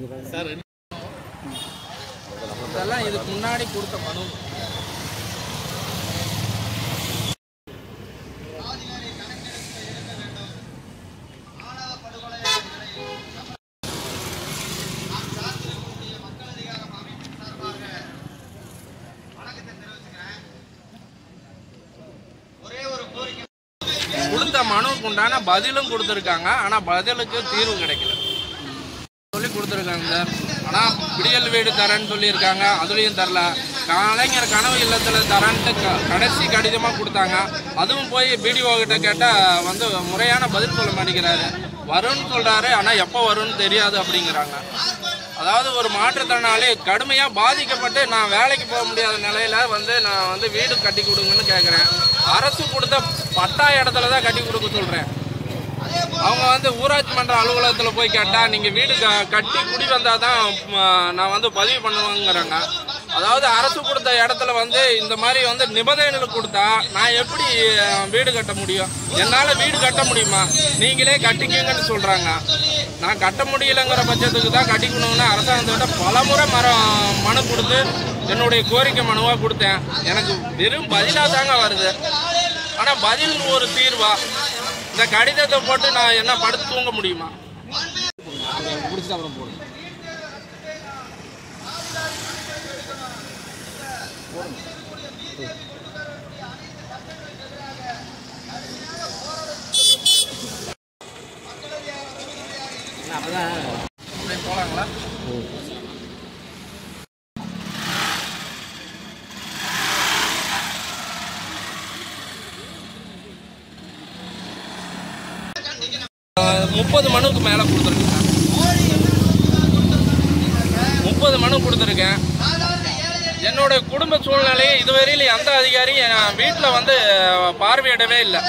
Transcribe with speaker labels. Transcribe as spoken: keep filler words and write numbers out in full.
Speaker 1: Sir இதெல்லாம் இதுக்கு முன்னாடி கொடுத்த மனு. கொடுத்த மனுவுக்கு உண்டான பதிலும் கொடுத்துருக்காங்க. ஆனால் பதிலுக்கு தீர்வு கிடைக்கல சொல்லி கொடுத்துருக்காங்க சார். ஆனால் விடியல் வீடு தரேன்னு சொல்லியிருக்காங்க, அதுலேயும் தரல. கலைஞர் கனவு இல்லத்தில் தரேன்ட்டு க கடைசி கடிதமாக கொடுத்தாங்க. அதுவும் போய் பிடிஓ கிட்ட கேட்டால் வந்து முறையான பதில் சொல்ல மாட்டேங்கிறாரு. வரும்னு சொல்கிறாரு, ஆனால் எப்போ வரும்னு தெரியாது அப்படிங்கிறாங்க. அதாவது ஒரு மாற்றுத்திறனாளி கடுமையாக பாதிக்கப்பட்டு நான் வேலைக்கு போக முடியாத நிலையில் வந்து நான் வந்து வீடு கட்டி கொடுங்கன்னு கேட்குறேன். அரசு கொடுத்த பட்டா இடத்துல தான் கட்டி கொடுக்க சொல்கிறேன். அவங்க வந்து ஊராட்சி மன்ற அலுவலகத்தில் போய் கேட்டால் நீங்கள் வீடு க கட்டி குடி வந்தால் தான் நான் வந்து பதிவு பண்ணுவேங்கிறாங்க. அதாவது அரசு கொடுத்த இடத்துல வந்து இந்த மாதிரி வந்து நிபந்தனைகள் கொடுத்தா நான் எப்படி வீடு கட்ட முடியும்? என்னால் வீடு கட்ட முடியுமா? நீங்களே கட்டிக்கங்கன்னு சொல்கிறாங்க. நான் கட்ட முடியலைங்கிற பட்சத்துக்கு தான் கட்டிக்கணும்னு அரசாங்கத்திட்ட பல முறை மரம் மனு கொடுத்து என்னுடைய கோரிக்கை மனுவாக கொடுத்தேன். எனக்கு வெறும் பதிலாக தாங்க வருது. ஆனால் பதில் ஒரு தீர்வா? இந்த கடிதத்தை போட்டு நான் என்ன படுத்து தூங்க முடியுமா? போலாங்களா? முப்பது மனுக்கு மேலே கொடுத்துருக்கேன். முப்பது மனு கொடுத்துருக்கேன். என்னுடைய குடும்ப சூழ்நிலையை இதுவரையில் எந்த அதிகாரியும் என் வீட்டில் வந்து பார்வையிடவே இல்லை.